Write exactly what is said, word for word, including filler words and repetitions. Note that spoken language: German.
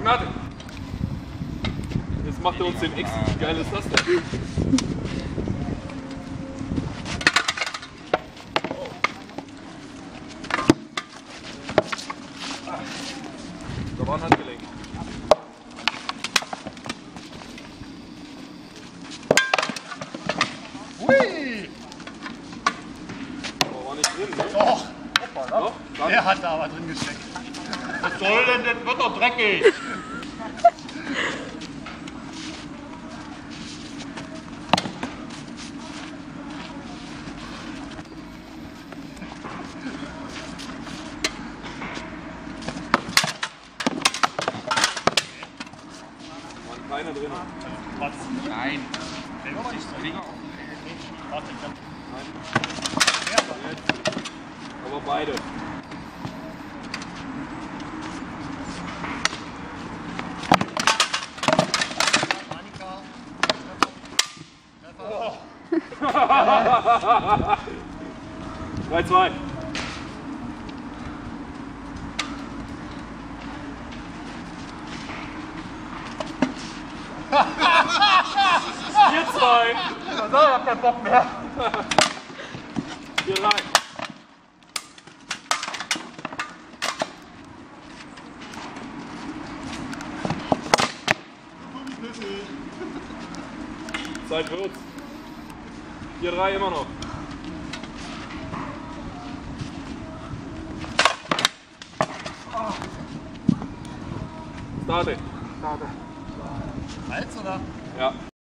Gnade. Jetzt macht er uns den X. Wie geil ist das denn? Da war ein Handgelenk. Hui! Aber war nicht drin, ne? Doch! Doch? Dann? Der hat da aber drin gesteckt. Was soll denn, das wird doch dreckig! War keiner drin. Warte. Nein. Warte, ich hab... Nein. Ja, aber... Aber beide. Annika. drei zwei. vier zwei. So, ich hab keinen Bock mehr. vier drei. Zeit wird's. vier drei immer noch. Starte. Hals oder? Ja.